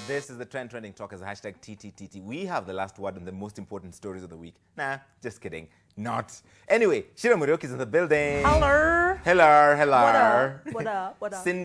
This is the trending talk as a hashtag TTTT. We have the last word on the most important stories of the week. Nah, just kidding. Not. Anyway, Shira Murioki is in the building. Hello. Hello, hello. What up? What up? What up? Cindy